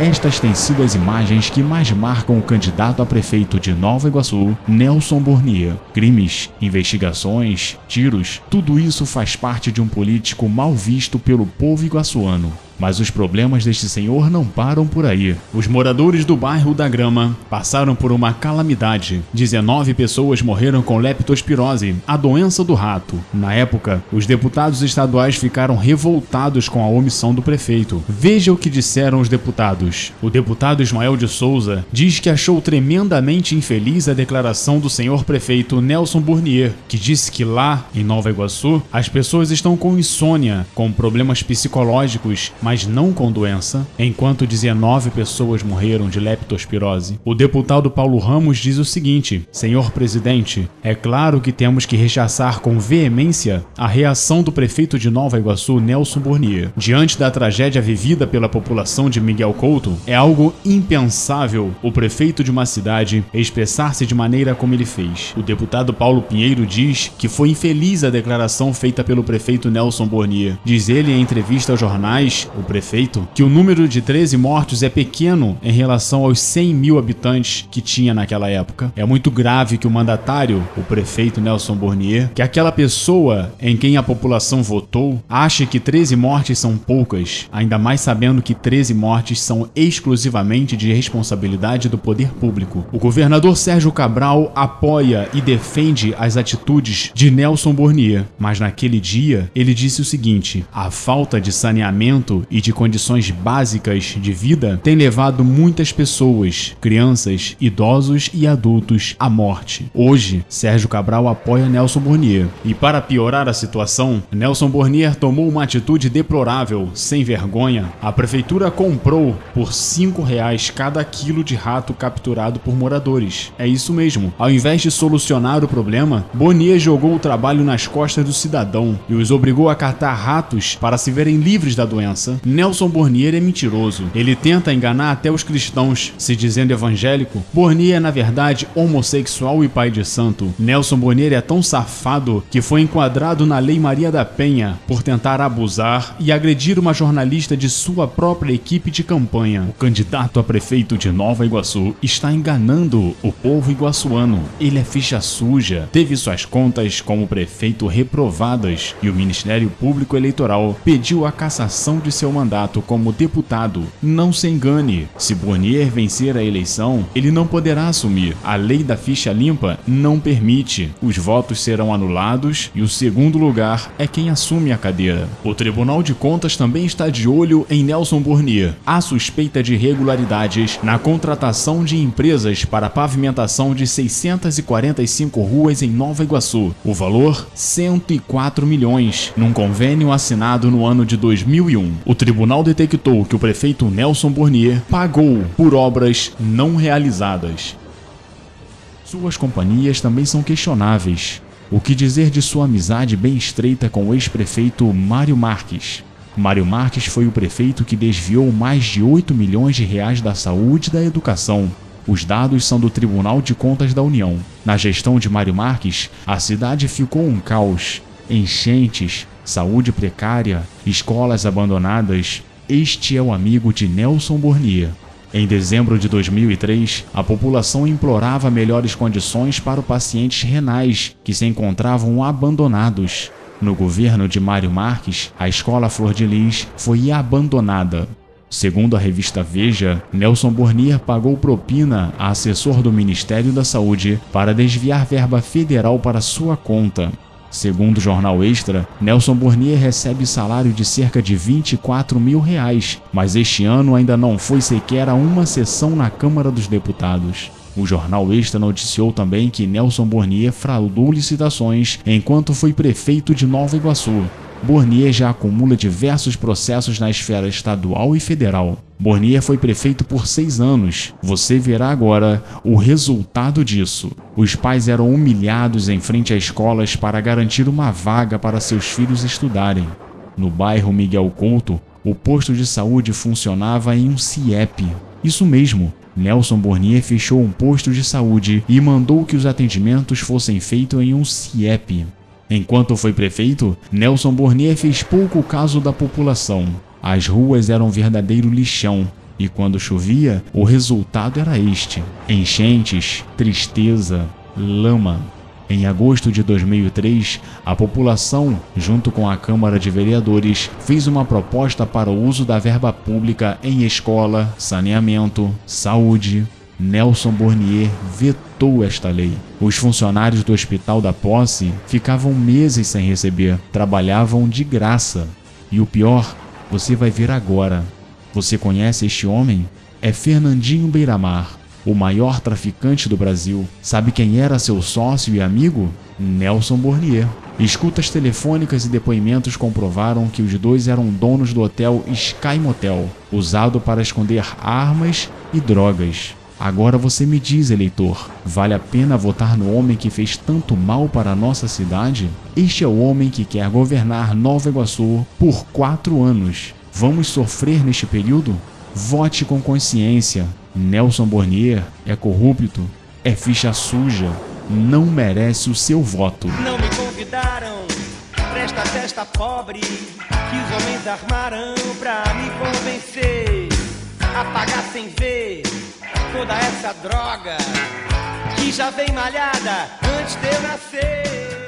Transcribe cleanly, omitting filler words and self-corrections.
Estas têm sido as imagens que mais marcam o candidato a prefeito de Nova Iguaçu, Nelson Burnier. Crimes, investigações, tiros, tudo isso faz parte de um político mal visto pelo povo iguaçuano. Mas os problemas deste senhor não param por aí. Os moradores do bairro da Grama passaram por uma calamidade. 19 pessoas morreram com leptospirose, a doença do rato. Na época, os deputados estaduais ficaram revoltados com a omissão do prefeito. Veja o que disseram os deputados. O deputado Ismael de Souza diz que achou tremendamente infeliz a declaração do senhor prefeito Nelson Burnier, que disse que lá, em Nova Iguaçu, as pessoas estão com insônia, com problemas psicológicos, mas não com doença, enquanto 19 pessoas morreram de leptospirose. O deputado Paulo Ramos diz o seguinte: senhor presidente, é claro que temos que rechaçar com veemência a reação do prefeito de Nova Iguaçu, Nelson Burnier. Diante da tragédia vivida pela população de Miguel Couto, é algo impensável o prefeito de uma cidade expressar-se de maneira como ele fez. O deputado Paulo Pinheiro diz que foi infeliz a declaração feita pelo prefeito Nelson Burnier. Diz ele em entrevista aos jornais, o prefeito, que o número de 13 mortos é pequeno em relação aos 100 mil habitantes que tinha naquela época. É muito grave que o mandatário, o prefeito Nelson Burnier, que aquela pessoa em quem a população votou, ache que 13 mortes são poucas, ainda mais sabendo que 13 mortes são exclusivamente de responsabilidade do poder público. O governador Sérgio Cabral apoia e defende as atitudes de Nelson Burnier, mas naquele dia ele disse o seguinte: a falta de saneamento e de condições básicas de vida tem levado muitas pessoas, crianças, idosos e adultos à morte. Hoje, Sérgio Cabral apoia Nelson Burnier. E para piorar a situação, Nelson Burnier tomou uma atitude deplorável, sem vergonha. A prefeitura comprou por R$5 cada quilo de rato capturado por moradores. É isso mesmo. Ao invés de solucionar o problema, Burnier jogou o trabalho nas costas do cidadão e os obrigou a catar ratos para se verem livres da doença. Nelson Burnier é mentiroso. Ele tenta enganar até os cristãos, se dizendo evangélico. Burnier é na verdade homossexual e pai de santo. Nelson Burnier é tão safado que foi enquadrado na Lei Maria da Penha por tentar abusar e agredir uma jornalista de sua própria equipe de campanha. O candidato a prefeito de Nova Iguaçu está enganando o povo iguaçuano. Ele é ficha suja, teve suas contas como prefeito reprovadas e o Ministério Público Eleitoral pediu a cassação de seu mandato como deputado. Não se engane, se Burnier vencer a eleição, ele não poderá assumir. A lei da ficha limpa não permite. Os votos serão anulados e o segundo lugar é quem assume a cadeira. O Tribunal de Contas também está de olho em Nelson Burnier. Há suspeita de irregularidades na contratação de empresas para a pavimentação de 645 ruas em Nova Iguaçu. O valor, 104 milhões, num convênio assinado no ano de 2001. O tribunal detectou que o prefeito Nelson Burnier pagou por obras não realizadas. Suas companhias também são questionáveis. O que dizer de sua amizade bem estreita com o ex-prefeito Mário Marques? Mário Marques foi o prefeito que desviou mais de 8 milhões de reais da saúde e da educação. Os dados são do Tribunal de Contas da União. Na gestão de Mário Marques, a cidade ficou um caos. Enchentes, saúde precária, escolas abandonadas. Este é o amigo de Nelson Burnier. Em dezembro de 2003, a população implorava melhores condições para os pacientes renais que se encontravam abandonados. No governo de Mário Marques, a escola Flor de Lis foi abandonada. Segundo a revista Veja, Nelson Burnier pagou propina a assessor do Ministério da Saúde para desviar verba federal para sua conta. Segundo o jornal Extra, Nelson Burnier recebe salário de cerca de R$24 mil, mas este ano ainda não foi sequer a uma sessão na Câmara dos Deputados. O jornal Extra noticiou também que Nelson Burnier fraudou licitações enquanto foi prefeito de Nova Iguaçu. Burnier já acumula diversos processos na esfera estadual e federal. Burnier foi prefeito por 6 anos. Você verá agora o resultado disso. Os pais eram humilhados em frente a escolas para garantir uma vaga para seus filhos estudarem. No bairro Miguel Couto, o posto de saúde funcionava em um CIEP. Isso mesmo. Nelson Burnier fechou um posto de saúde e mandou que os atendimentos fossem feitos em um CIEP. Enquanto foi prefeito, Nelson Burnier fez pouco caso da população. As ruas eram um verdadeiro lixão E quando chovia, o resultado era este: enchentes, tristeza, lama. Em agosto de 2003, a população, junto com a Câmara de Vereadores, fez uma proposta para o uso da verba pública em escola, saneamento, saúde. Nelson Bornier vetou esta lei. Os funcionários do Hospital da Posse ficavam meses sem receber, trabalhavam de graça. E o pior, você vai ver agora. Você conhece este homem? É Fernandinho Beiramar, o maior traficante do Brasil. Sabe quem era seu sócio e amigo? Nelson Bornier. Escutas telefônicas e depoimentos comprovaram que os dois eram donos do hotel Sky Motel, usado para esconder armas e drogas. Agora você me diz, eleitor, vale a pena votar no homem que fez tanto mal para a nossa cidade? Este é o homem que quer governar Nova Iguaçu por 4 anos. Vamos sofrer neste período? Vote com consciência. Nelson Bornier é corrupto, é ficha suja, não merece o seu voto. Não me convidaram pra esta festa pobre que os homens armaram pra me convencer a pagar sem ver toda essa droga que já vem malhada antes de eu nascer.